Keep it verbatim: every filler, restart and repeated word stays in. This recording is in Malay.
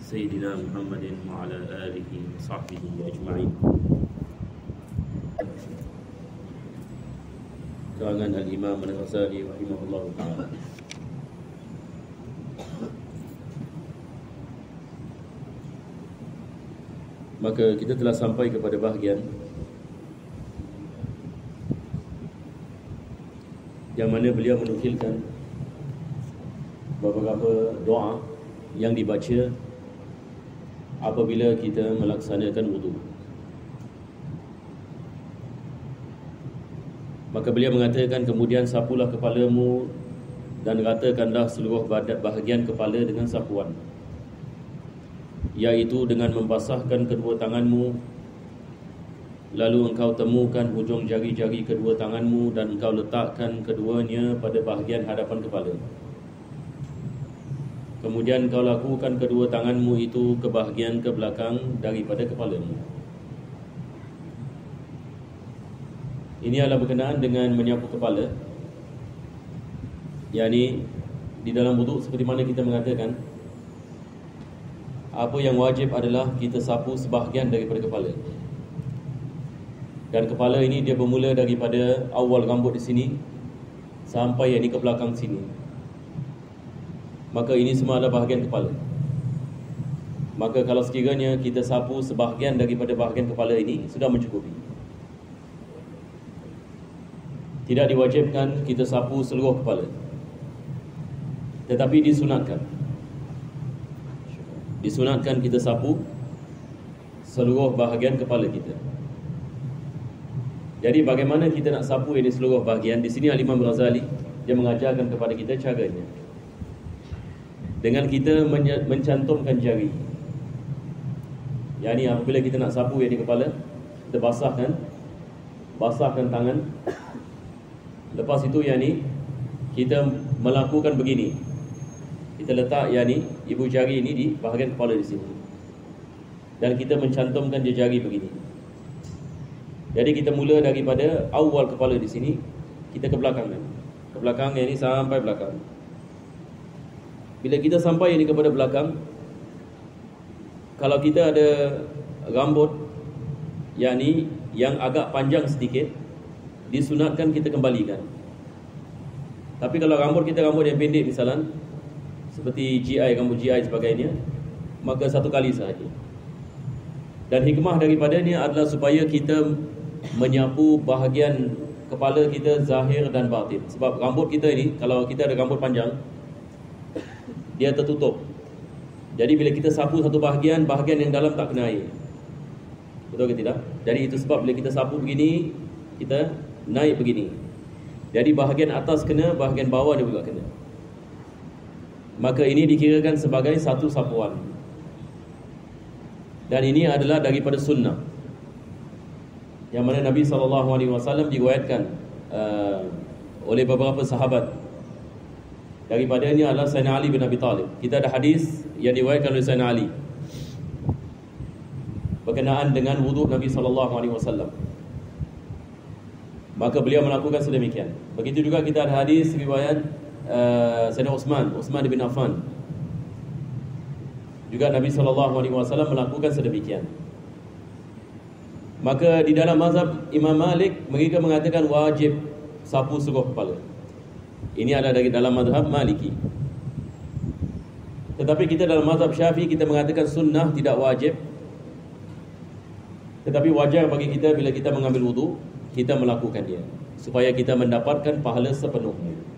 سيدنا محمد وعلى آله وصحبه أجمعين. Karangan Al-Imam Al-Ghazali rahimahullah ta'ala. Maka kita telah sampai kepada bahagian yang mana beliau menukilkan beberapa doa yang dibaca apabila kita melaksanakan wudu. Maka beliau mengatakan, kemudian sapulah kepalamu dan ratakanlah seluruh bahagian kepala dengan sapuan, iaitu dengan membasahkan kedua tanganmu. Lalu engkau temukan hujung jari-jari kedua tanganmu dan engkau letakkan keduanya pada bahagian hadapan kepala. Kemudian engkau lakukan kedua tanganmu itu ke bahagian ke belakang daripada kepalamu. Ini adalah berkenaan dengan menyapu kepala. yakni di dalam wuduk seperti mana kita mengatakan, apa yang wajib adalah kita sapu sebahagian daripada kepala. Dan kepala ini dia bermula daripada awal rambut di sini sampai yang ini ke belakang sini. Maka ini semua adalah bahagian kepala. Maka kalau sekiranya kita sapu sebahagian daripada bahagian kepala ini, sudah mencukupi. Tidak diwajibkan kita sapu seluruh kepala, tetapi disunatkan Disunatkan kita sapu seluruh bahagian kepala kita. Jadi bagaimana kita nak sapu ini seluruh bahagian? Di sini Al-Imam Ghazali dia mengajarkan kepada kita caranya, dengan kita mencantumkan jari. Yani apabila kita nak sapu yang di kepala, kita basahkan Basahkan tangan. Lepas itu yani kita melakukan begini. Kita letak yani ibu jari ini di bahagian kepala di sini, dan kita mencantumkan dia jari begini. Jadi kita mula daripada awal kepala di sini, kita ke belakang kan? Ke belakang yang ini sampai belakang. Bila kita sampai ini kepada belakang, kalau kita ada rambut yakni yang agak panjang sedikit, disunatkan kita kembalikan. Tapi kalau rambut kita rambut yang pendek misalan, seperti G I, rambut G I sebagainya, maka satu kali sahaja. Dan hikmah daripadanya adalah supaya kita menyapu bahagian kepala kita zahir dan batin. Sebab rambut kita ini, kalau kita ada rambut panjang, dia tertutup. Jadi bila kita sapu satu bahagian, bahagian yang dalam tak kena air. Betul ke tidak? Jadi itu sebab bila kita sapu begini, kita naik begini. Jadi bahagian atas kena, bahagian bawah dia juga kena. Maka ini dikirakan sebagai satu sapuan. Dan ini adalah daripada sunnah, yang mana Nabi sallallahu alaihi wasallam diriwayatkan uh, oleh beberapa sahabat. Daripadanya adalah Sayyidina Ali bin Abi Talib. Kita ada hadis yang diriwayatkan oleh Sayyidina Ali berkenaan dengan wuduk Nabi sallallahu alaihi wasallam. Maka beliau melakukan sedemikian. Begitu juga kita ada hadis riwayat uh, Sayyidina Uthman, Uthman bin Affan. Juga Nabi sallallahu alaihi wasallam melakukan sedemikian. Maka di dalam mazhab Imam Malik, mereka mengatakan wajib sapu seluruh kepala. Ini adalah dari dalam mazhab Maliki. Tetapi kita dalam mazhab Syafi'i, kita mengatakan sunnah, tidak wajib. Tetapi wajar bagi kita bila kita mengambil wudu, kita melakukan dia, supaya kita mendapatkan pahala sepenuhnya.